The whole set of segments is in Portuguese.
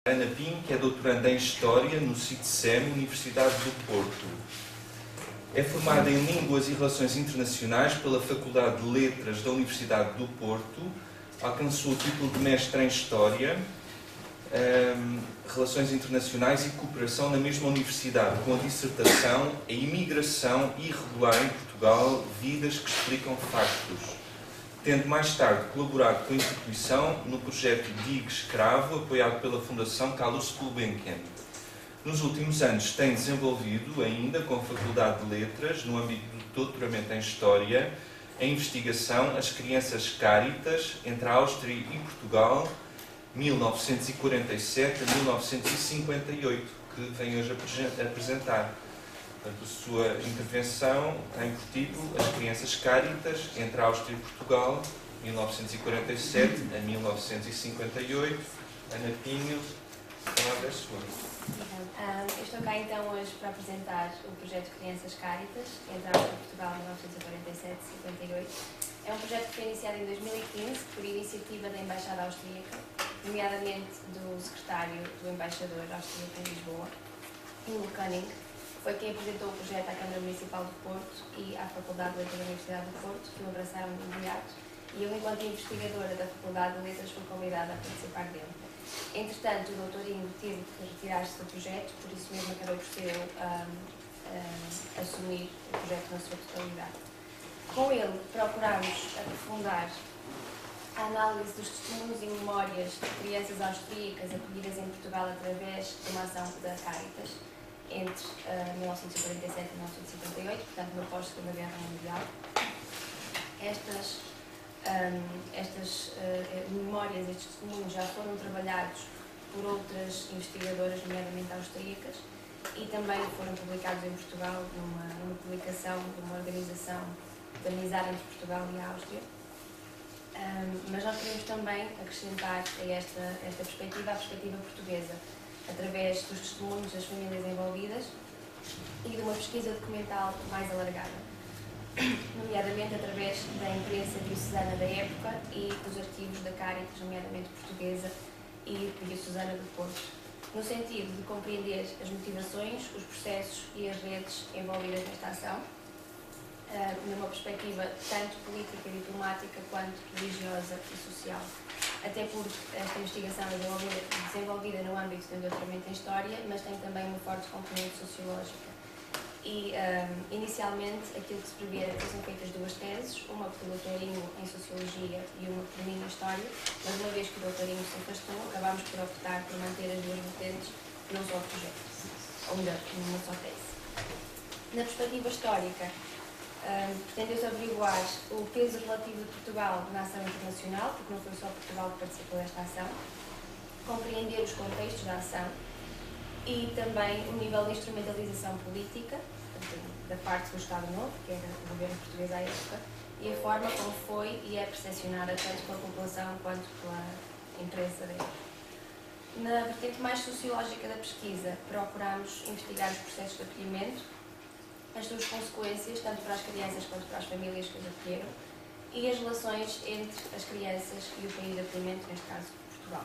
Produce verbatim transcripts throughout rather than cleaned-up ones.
Ana Pinho, que é doutoranda em História no C I T S E M, Universidade do Porto. É formada em Línguas e Relações Internacionais pela Faculdade de Letras da Universidade do Porto. Alcançou o título de mestre em História, um, Relações Internacionais e Cooperação na mesma universidade, com a dissertação A Imigração Irregular em Portugal, Vidas que Explicam Factos, tendo mais tarde colaborado com a instituição no projeto Digue Escravo, apoiado pela Fundação Carlos Gulbenkian. Nos últimos anos tem desenvolvido, ainda com a Faculdade de Letras, no âmbito do doutoramento em História, a investigação As Crianças Cáritas entre a Áustria e Portugal, mil novecentos e quarenta e sete a mil novecentos e cinquenta e oito, que vem hoje apresentar. Portanto, a sua intervenção tem por título As Crianças Cáritas entre a Áustria e Portugal, mil novecentos e quarenta e sete a mil novecentos e cinquenta e oito. Ana Pinho, a palavra é sua. Um, eu estou cá então hoje para apresentar o projeto Crianças Cáritas entre a Áustria e Portugal, mil novecentos e quarenta e sete a cinquenta e oito. É um projeto que foi iniciado em dois mil e quinze por iniciativa da Embaixada Austríaca, nomeadamente do secretário do embaixador austríaco em Lisboa, Ingo Koenig. Foi quem apresentou o projeto à Câmara Municipal do Porto e à Faculdade de Letras da Universidade do Porto, que o abraçaram de imediato, e eu, enquanto investigadora da Faculdade de Letras, fui convidada a participar dele. Entretanto, o doutor Ingo teve que retirar-se do projeto, por isso mesmo acabei por ser eu a, a assumir o projeto na sua totalidade. Com ele, procurámos aprofundar a análise dos testemunhos e memórias de crianças austríacas acolhidas em Portugal através de uma ação da Cáritas, entre uh, mil novecentos e quarenta e sete e mil novecentos e cinquenta e oito, portanto, no pós-Segunda Guerra Mundial. Estas, um, estas uh, memórias, estes testemunhos já foram trabalhados por outras investigadoras, nomeadamente austríacas, e também foram publicados em Portugal numa, numa publicação de uma organização de amizade entre Portugal e a Áustria. Um, mas nós queremos também acrescentar a esta, esta perspectiva, a perspectiva portuguesa, através dos testemunhos das famílias envolvidas e de uma pesquisa documental mais alargada, nomeadamente através da imprensa diocesana da época e dos arquivos da Cáritas, nomeadamente portuguesa e diocesana do Porto, no sentido de compreender as motivações, os processos e as redes envolvidas nesta ação, numa perspectiva tanto política e diplomática quanto religiosa e social. Até porque esta investigação é desenvolvida, desenvolvida no âmbito de um doutoramento em História, mas tem também uma forte componente sociológica. E, um, inicialmente, aquilo que se previa era que fossem feitas duas teses, uma pelo doutor Ingo em Sociologia e uma por mim em História, mas uma vez que o doutor Ingo se afastou, acabámos por optar por manter as duas vertentes num só projeto, ou melhor, numa só tese. Na perspectiva histórica, Um, pretendeu-se averiguar o peso relativo de Portugal na ação internacional, porque não foi só Portugal que participou desta ação, compreender os contextos da ação e também o nível de instrumentalização política da parte do Estado Novo, que era o governo português à época, e a forma como foi e é percepcionada tanto pela população quanto pela imprensa da época. Na vertente mais sociológica da pesquisa, procuramos investigar os processos de acolhimento, as suas consequências, tanto para as crianças quanto para as famílias que as acolheram, e as relações entre as crianças e o país de acolhimento, neste caso, Portugal.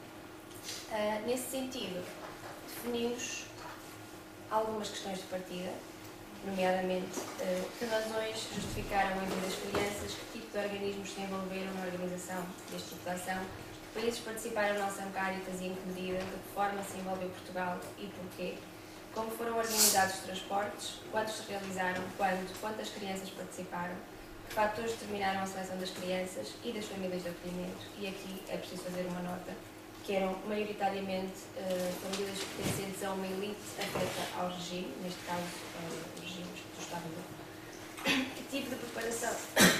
Uh, nesse sentido, definimos algumas questões de partida, nomeadamente uh, que razões justificaram o envio das crianças, que tipo de organismos se envolveram na organização deste tipo de ação, que países participaram na ação Cáritas e em que medida, de que forma se envolveu Portugal e porquê, como foram organizados os transportes, quantos se realizaram, quando, quantas crianças participaram, que fatores determinaram a seleção das crianças e das famílias de acolhimento. E aqui é preciso fazer uma nota, que eram maioritariamente uh, famílias pertencentes a uma elite afeta ao regime, neste caso uh, os regimes do Estado Novo. Que tipo de preparação,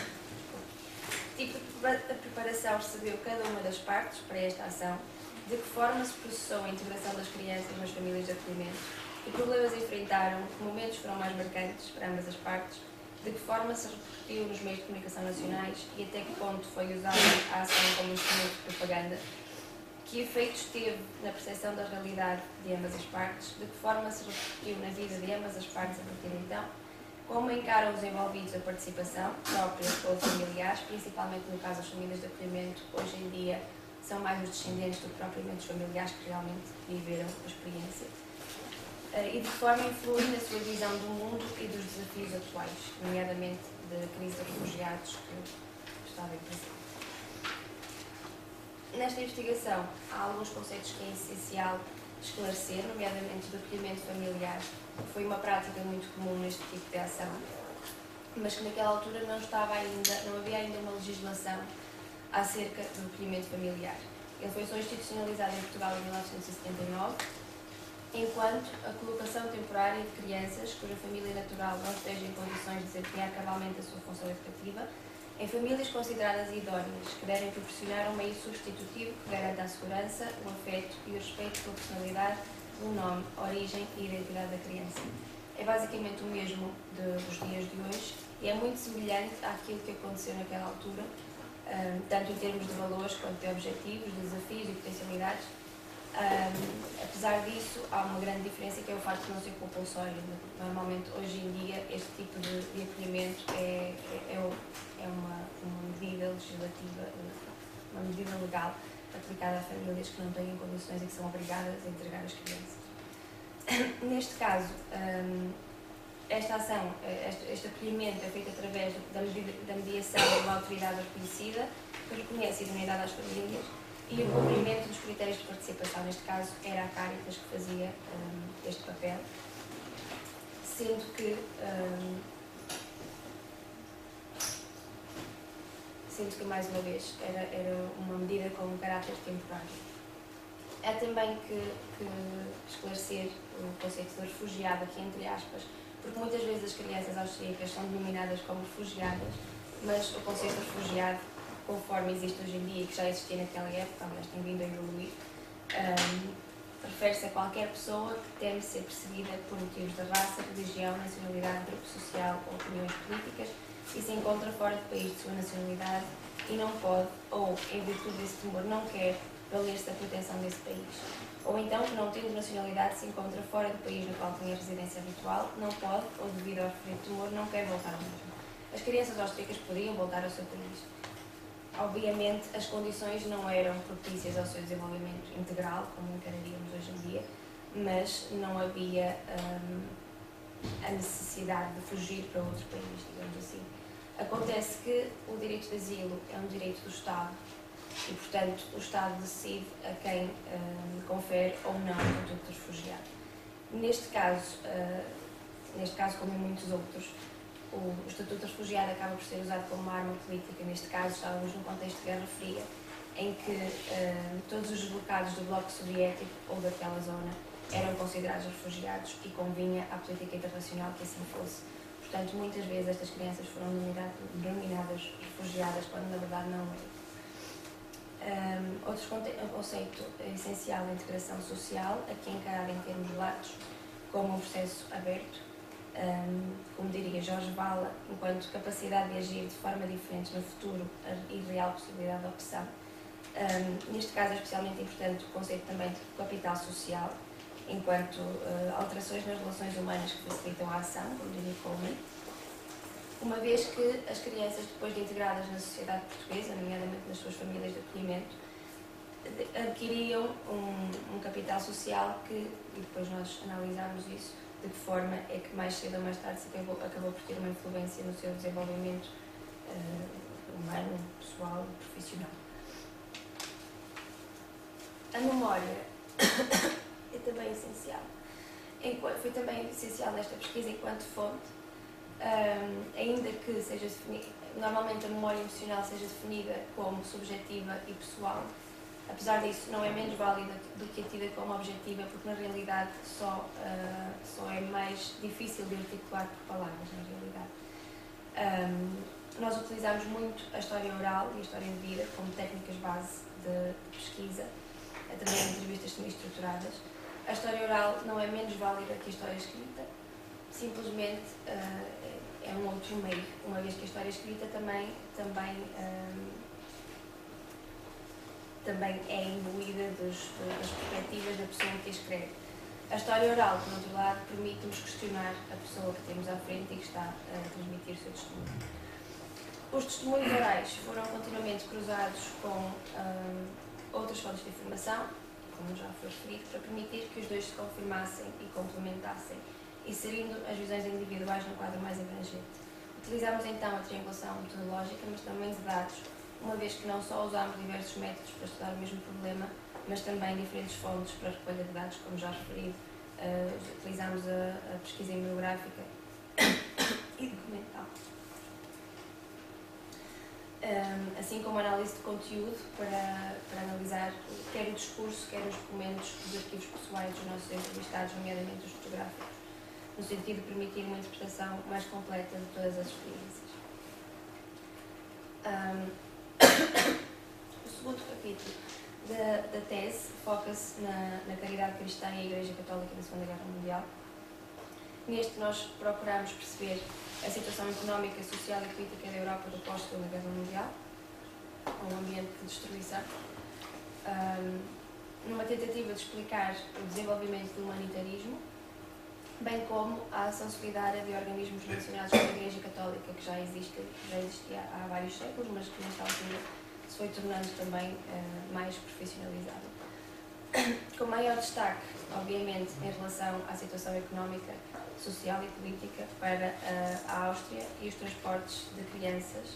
que tipo de preparação recebeu cada uma das partes para esta ação, de que forma se processou a integração das crianças nas famílias de acolhimento, que problemas enfrentaram, que momentos foram mais marcantes para ambas as partes, de que forma se repercutiu nos meios de comunicação nacionais e até que ponto foi usada a ação como instrumento de propaganda, que efeitos teve na percepção da realidade de ambas as partes, de que forma se repercutiu na vida de ambas as partes a partir de então, como encaram os envolvidos a participação, própria ou familiares, principalmente no caso das famílias de acolhimento, hoje em dia são mais os descendentes do que propriamente os familiares que realmente viveram a experiência, e de que forma influi na sua visão do mundo e dos desafios atuais, nomeadamente da crise de refugiados que está bem presente. Nesta investigação, há alguns conceitos que é essencial esclarecer, nomeadamente o acolhimento familiar, que foi uma prática muito comum neste tipo de ação, mas que naquela altura não estava ainda, não havia ainda uma legislação acerca do acolhimento familiar. Ele foi só institucionalizado em Portugal em mil novecentos e setenta e nove, enquanto a colocação temporária de crianças cuja família natural não esteja em condições de desempenhar cabalmente a sua função educativa, em famílias consideradas idóneas, que devem proporcionar um meio substitutivo que garanta a segurança, o afeto e o respeito pela personalidade, o nome, origem e identidade da criança. É basicamente o mesmo de, dos dias de hoje e é muito semelhante àquilo que aconteceu naquela altura, um, tanto em termos de valores quanto de objetivos, de desafios e potencialidades. Um, apesar disso, há uma grande diferença, que é o facto de não ser compulsório. Normalmente, hoje em dia, este tipo de, de acolhimento é, é, é uma, uma medida legislativa, uma medida legal aplicada a famílias que não têm condições e que são obrigadas a entregar as crianças. Neste caso, um, esta ação, este, este acolhimento é feito através da, medida, da mediação de uma autoridade reconhecida que reconhece a idoneidade às famílias e o cumprimento dos critérios de participação. Neste caso, era a Cáritas que fazia um, este papel, sendo que, um, sendo que, mais uma vez, era, era uma medida com um caráter temporário. É também que, que esclarecer o conceito de refugiado, aqui entre aspas, porque muitas vezes as crianças austríacas são denominadas como refugiadas, mas o conceito de refugiado, conforme existe hoje em dia e que já existia naquela época, aliás tem vindo a evoluir, um, refere-se a qualquer pessoa que teme ser perseguida por motivos de raça, religião, nacionalidade, grupo social ou opiniões políticas e se encontra fora do país de sua nacionalidade e não pode, ou em virtude desse temor não quer, valer-se da proteção desse país. Ou então que não tendo nacionalidade se encontra fora do país no qual tem a residência habitual, não pode, ou devido ao referido temor, não quer voltar ao mesmo. As crianças austríacas podiam voltar ao seu país. Obviamente, as condições não eram propícias ao seu desenvolvimento integral, como encararíamos hoje em dia, mas não havia hum, a necessidade de fugir para outro país, digamos assim. Acontece que o direito de asilo é um direito do Estado e, portanto, o Estado decide a quem hum, confere ou não o estatuto de refugiado. Neste caso, uh, neste caso, como em muitos outros, o Estatuto de Refugiado acaba por ser usado como uma arma política. Neste caso, estávamos num contexto de Guerra Fria, em que uh, todos os deslocados do Bloco Soviético ou daquela zona eram considerados refugiados e convinha à política internacional que assim fosse. Portanto, muitas vezes estas crianças foram denominadas refugiadas, quando na verdade não eram. Um, outro conceito essencial da integração social, aqui encarado em termos latos, como um processo aberto, Um, como diria Jorge Bala, enquanto capacidade de agir de forma diferente no futuro e real possibilidade de opção. Um, neste caso é especialmente importante o conceito também de capital social, enquanto uh, alterações nas relações humanas que facilitam a ação, como diria Coleman, uma vez que as crianças, depois de integradas na sociedade portuguesa, nomeadamente nas suas famílias de acolhimento, adquiriam um, um capital social que, e depois nós analisamos isso, de que forma é que mais cedo ou mais tarde se acabou, acabou por ter uma influência no seu desenvolvimento uh, humano, pessoal e profissional. A memória é também essencial. Enquanto, foi também essencial nesta pesquisa enquanto fonte, um, ainda que seja definida, normalmente a memória emocional seja definida como subjetiva e pessoal. Apesar disso, não é menos válida do que a tida como objetiva, porque na realidade só, uh, só é mais difícil de articular por palavras, na realidade. Um, nós utilizamos muito a história oral e a história de vida como técnicas base de, de pesquisa, também em entrevistas semi-estruturadas. A história oral não é menos válida que a história escrita, simplesmente uh, é um outro meio, uma vez que a história escrita também, também um, também é imbuída dos, das perspectivas da pessoa que a escreve. A história oral, por outro lado, permite-nos questionar a pessoa que temos à frente e que está a transmitir o seu testemunho. Os testemunhos orais foram continuamente cruzados com, um, outras fontes de informação, como já foi referido, para permitir que os dois se confirmassem e complementassem, inserindo as visões individuais num quadro mais abrangente. Utilizámos então a triangulação metodológica, mas também de dados, uma vez que não só usámos diversos métodos para estudar o mesmo problema, mas também diferentes fontes para a recolha de dados, como já referido. Uh, utilizámos a, a pesquisa bibliográfica e documental. Um, assim como a análise de conteúdo para, para analisar quer o discurso, quer os documentos dos arquivos pessoais dos nossos entrevistados, nomeadamente os fotográficos, no sentido de permitir uma interpretação mais completa de todas as experiências. Um, o segundo capítulo da, da tese foca-se na, na caridade cristã e a Igreja Católica na Segunda Guerra Mundial. Neste, nós procuramos perceber a situação económica, social e política da Europa do pós-Segunda Guerra Mundial, um ambiente de destruição, um, numa tentativa de explicar o desenvolvimento do humanitarismo, bem como a ação solidária de organismos relacionados com a Igreja Católica, que já, existe, já existia há vários séculos, mas que nesta altura se foi tornando também uh, mais profissionalizada. Com maior destaque, obviamente, em relação à situação económica, social e política para uh, a Áustria e os transportes de crianças.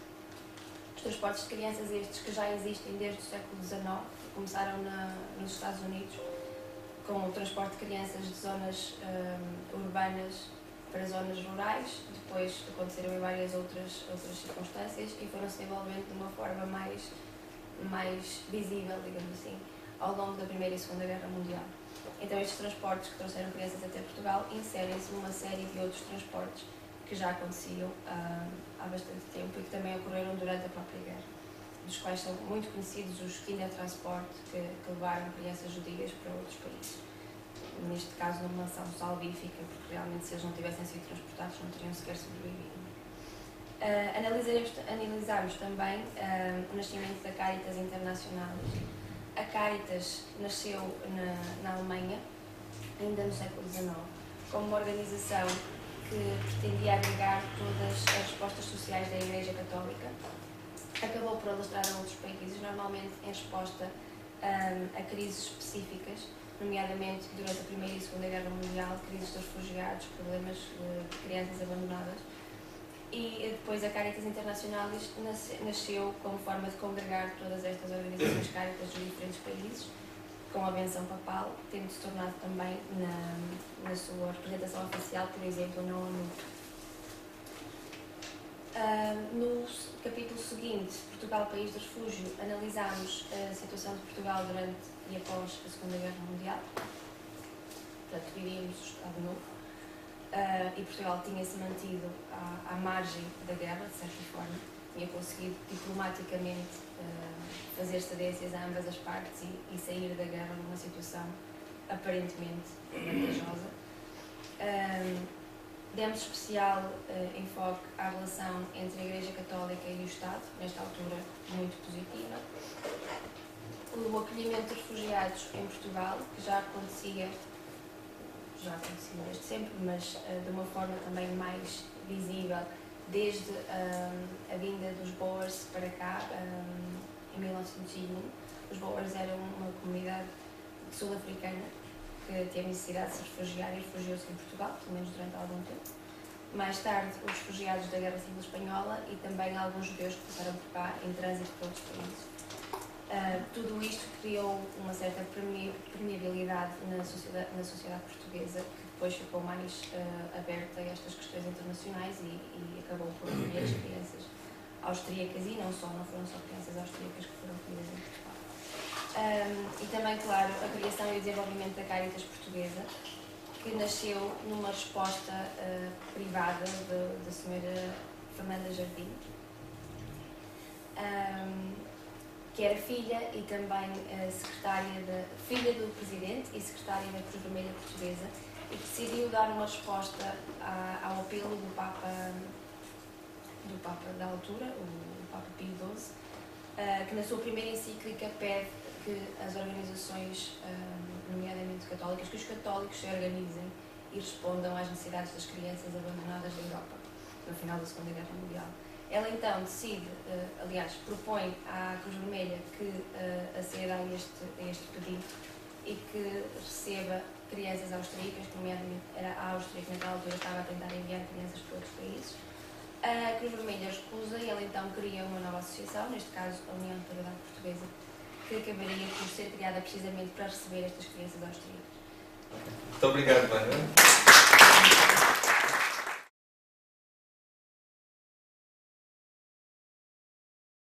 Os transportes de crianças estes que já existem desde o século dezenove, começaram na, nos Estados Unidos, com o transporte de crianças de zonas um, urbanas para zonas rurais, depois aconteceram em várias outras, outras circunstâncias e foram se desenvolvendo de uma forma mais, mais visível, digamos assim, ao longo da Primeira e Segunda Guerra Mundial. Então estes transportes que trouxeram crianças até Portugal inserem-se numa série de outros transportes que já aconteciam uh, há bastante tempo e que também ocorreram durante a própria guerra, dos quais são muito conhecidos os Kindertransport, que, que levaram crianças judias para outros países. Neste caso, numa ação salvífica, porque realmente se eles não tivessem sido transportados não teriam sequer sobrevivido. Uh, analisaremos, analisarmos também uh, o nascimento da Caritas Internacionalis. A Caritas nasceu na, na Alemanha, ainda no século dezenove, como uma organização que pretendia agregar todas as respostas sociais da Igreja Católica. Acabou por alastrar a outros países, normalmente em resposta um, a crises específicas, nomeadamente durante a Primeira e Segunda Guerra Mundial, crises dos refugiados, problemas de crianças abandonadas. E depois a Caritas Internacionalis nasceu como forma de congregar todas estas organizações cáritas dos diferentes países, com a benção papal, tendo-se tornado também na, na sua representação oficial, por exemplo, na ONU. Uh, no capítulo seguinte, Portugal, País de Refúgio, analisámos a situação de Portugal durante e após a Segunda Guerra Mundial. Portanto, vivíamos o Estado Novo. Uh, e Portugal tinha-se mantido à, à margem da guerra, de certa forma, tinha conseguido diplomaticamente uh, fazer cedências a ambas as partes e, e sair da guerra numa situação aparentemente vantajosa. Uh, demos especial uh, enfoque à relação entre a Igreja Católica e o Estado, nesta altura muito positiva. O acolhimento de refugiados em Portugal, que já acontecia já acontecia desde sempre, mas uh, de uma forma também mais visível, desde um, a vinda dos Boers para cá, um, em mil novecentos e um. Os Boers eram uma comunidade sul-africana que teve necessidade de se refugiar e refugiou-se em Portugal, pelo menos durante algum tempo. Mais tarde, os refugiados da Guerra Civil Espanhola e também alguns judeus que passaram por cá em trânsito para outros países. Uh, tudo isto criou uma certa permeabilidade na sociedade, na sociedade portuguesa, que depois ficou mais uh, aberta a estas questões internacionais e, e acabou por acolher as crianças austríacas, e não só, não foram só crianças austríacas que foram acolhidas em Portugal. Um, e também, claro, a criação e o desenvolvimento da Caritas Portuguesa, que nasceu numa resposta uh, privada da senhora Fernanda Jardim. Um, que era filha e também uh, secretária da, filha do Presidente e secretária da Cruz Vermelha Portuguesa, e que decidiu dar uma resposta a, ao apelo do Papa, do Papa da altura, o, o Papa Pio doze, uh, que na sua primeira encíclica pede que as organizações, uh, nomeadamente católicas, que os católicos se organizem e respondam às necessidades das crianças abandonadas da Europa no final da Segunda Guerra Mundial. Ela então decide, aliás, propõe à Cruz Vermelha que aceda a este, a este pedido e que receba crianças austríacas, nomeadamente era a Áustria que naquela altura estava a tentar enviar crianças para outros países. A Cruz Vermelha recusa e ela então cria uma nova associação, neste caso a União de Caridade Portuguesa, que acabaria por ser criada precisamente para receber estas crianças austríacas. Muito obrigado, Vânia.